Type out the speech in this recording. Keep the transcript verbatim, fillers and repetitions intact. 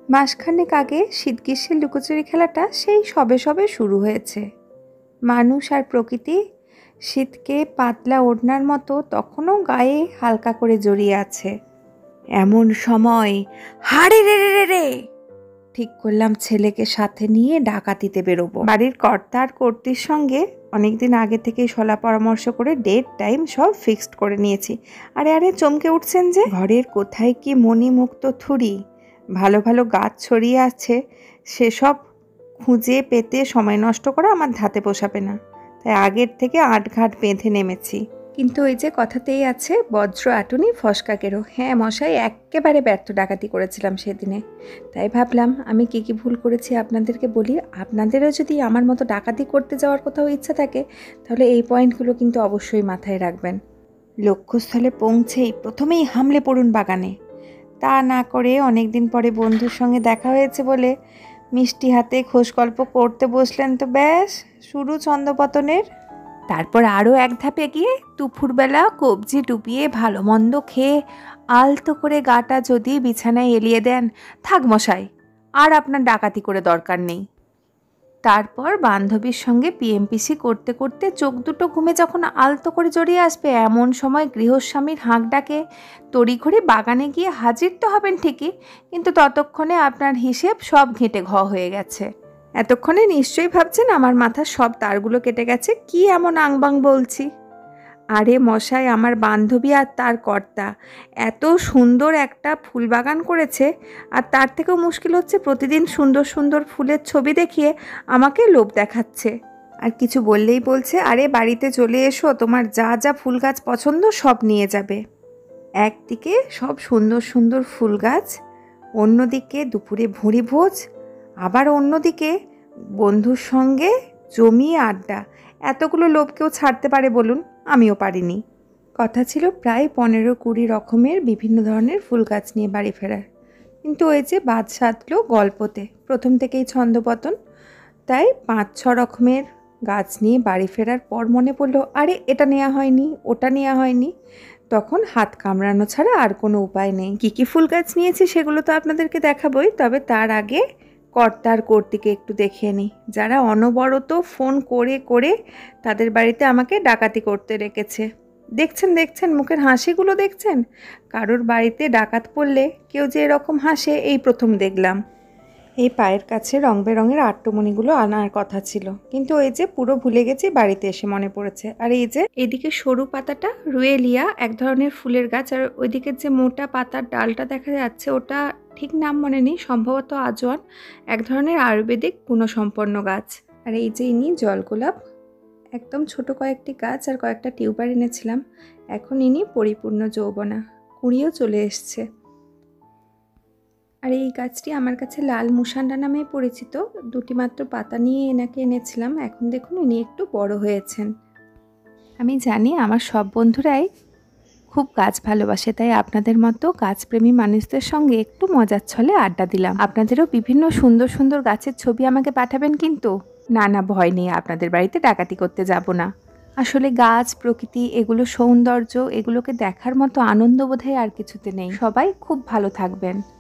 মাসখানেক আগে শীত গ্রীষ্মের লুকোচুরি খেলাটা সেই সবে সবে শুরু হয়েছে। মানুষ আর প্রকৃতি শীতকে পাতলা ওড়নার মতো তখনও গায়ে হালকা করে জড়িয়ে আছে। এমন সময় হাড়ে রে রে রে রে ঠিক করলাম ছেলেকে সাথে নিয়ে ডাকাতিতে বেরোবো। বাড়ির কর্তা আর কর্ত্রীর সঙ্গে অনেকদিন আগে থেকেই সলা পরামর্শ করে ডেট টাইম সব ফিক্সড করে নিয়েছি। আরে আরে চমকে উঠছেন যে, ঘরের কোথায় কি মণিমুক্ত থুরি ভালো ভালো গাছ ছড়িয়ে আছে, সেসব খুঁজে পেতে সময় নষ্ট করা আমার ধাতে পোষাবে না। তাই আগের থেকে আটঘাট বেঁধে নেমেছি। কিন্তু ওই যে কথাতেই আছে, বজ্র আটুনি ফসকাকেরও। হ্যাঁ মশাই, একেবারে ব্যর্থ ডাকাতি করেছিলাম সেদিনে। তাই ভাবলাম আমি কী কী ভুল করেছি আপনাদেরকে বলি। আপনাদেরও যদি আমার মতো ডাকাতি করতে যাওয়ার কোথাও ইচ্ছা থাকে, তাহলে এই পয়েন্টগুলো কিন্তু অবশ্যই মাথায় রাখবেন। লক্ষ্যস্থলে পৌঁছেই প্রথমেই হামলে পড়ুন বাগানে। তা না করে অনেক দিন পরে বন্ধুর সঙ্গে দেখা হয়েছে বলে মিষ্টি হাতে খোশ গল্প করতে বসলেন তো ব্যাস শুরু ছন্দপতনের। তারপর আরও এক ধাপ এগিয়ে দুপুরবেলা কবজি ডুবিয়ে ভালো মন্দ খেয়ে আলতো করে গাটা যদি বিছানায় এলিয়ে দেন, থাক মশাই, আর আপনার ডাকাতি করে দরকার নেই। তারপর বান্ধবীর সঙ্গে পিএমপিসি করতে করতে চোখ দুটো ঘুমে যখন আলতো করে জড়িয়ে আসবে, এমন সময় গৃহস্বামীর হাঁক ডাকে তড়িঘড়ি বাগানে গিয়ে হাজির তো হবেন ঠিকই, কিন্তু ততক্ষণে আপনার হিসেব সব ঘেঁটে ঘ হয়ে গেছে। এতক্ষণে নিশ্চয়ই ভাবছেন আমার মাথার সব তারগুলো কেটে গেছে, কি এমন আংবাং বলছি। আরে মশাই, আমার বান্ধবী আর তার কর্তা এত সুন্দর একটা ফুল বাগান করেছে, আর তার থেকেও মুশকিল হচ্ছে প্রতিদিন সুন্দর সুন্দর ফুলের ছবি দেখিয়ে আমাকে লোভ দেখাচ্ছে। আর কিছু বললেই বলছে, আরে বাড়িতে চলে এসো, তোমার যা যা ফুল গাছ পছন্দ সব নিয়ে যাবে। একদিকে সব সুন্দর সুন্দর ফুল গাছ, অন্যদিকে দুপুরে ভুঁড়ি ভোজ, আবার অন্যদিকে বন্ধুর সঙ্গে জমিয়ে আড্ডা। এতগুলো লোভ কেউ ছাড়তে পারে বলুন? আমিও পারিনি। কথা ছিল প্রায় পনেরো কুড়ি রকমের বিভিন্ন ধরনের ফুল গাছ নিয়ে বাড়ি ফেরার, কিন্তু ওই যে বাদ সাধলো গল্পতে, প্রথম থেকেই ছন্দপতন। তাই পাঁচ ছ রকমের গাছ নিয়ে বাড়ি ফেরার পর মনে পড়লো, আরে এটা নেওয়া হয়নি, ওটা নেওয়া হয়নি। তখন হাত কামড়ানো ছাড়া আর কোনো উপায় নেই। কী কী ফুল গাছ নিয়েছি সেগুলো তো আপনাদেরকে দেখাবোই, তবে তার আগে কর্তার কর্তিকে একটু দেখিয়ে নিই, যারা অনবরত ফোন করে করে তাদের বাড়িতে আমাকে ডাকাতি করতে রেখেছে। দেখছেন দেখছেন মুখের হাসিগুলো দেখছেন? কারোর বাড়িতে ডাকাত পড়লে কেউ যে এরকম হাসে এই প্রথম দেখলাম। এই পায়ের কাছে রং বেরঙের আট্টমণিগুলো আনার কথা ছিল, কিন্তু ওই যে পুরো ভুলে গেছি, বাড়িতে এসে মনে পড়েছে। আর এই যে এদিকে সরু পাতাটা রুয়েলিয়া, এক ধরনের ফুলের গাছ, আর ওইদিকে যে মোটা পাতার ডালটা দেখা যাচ্ছে ওটা ঠিক নাম মনে নেই, সম্ভবত আজওয়ান, এক ধরনের আয়ুর্বেদিক গুণসম্পন্ন গাছ। আর এই যে ইনি জলগোলাপ, একদম ছোট কয়েকটি গাছ আর কয়েকটা টিউবার এনেছিলাম। এখন ইনি পরিপূর্ণ যৌবনা, কুঁড়িও চলে এসছে। আর এই গাছটি আমার কাছে লাল মুসান্ডা নামে পরিচিত, দুটি মাত্র পাতা নিয়ে এনাকে এনেছিলাম। এখন দেখুন ইনি একটু বড় হয়েছেন। আমি জানি আমার সব বন্ধুরাই খুব গাছ ভালোবাসে, তাই আপনাদের মতো গাছপ্রেমী মানুষদের সঙ্গে একটু মজার ছলে আড্ডা দিলাম। আপনাদেরও বিভিন্ন সুন্দর সুন্দর গাছের ছবি আমাকে পাঠাবেন কিন্তু। না না, ভয় নেই, আপনাদের বাড়িতে ডাকাতি করতে যাব না। আসলে গাছ, প্রকৃতি, এগুলো সৌন্দর্য, এগুলোকে দেখার মতো আনন্দ বোধহয় আর কিছুতে নেই। সবাই খুব ভালো থাকবেন।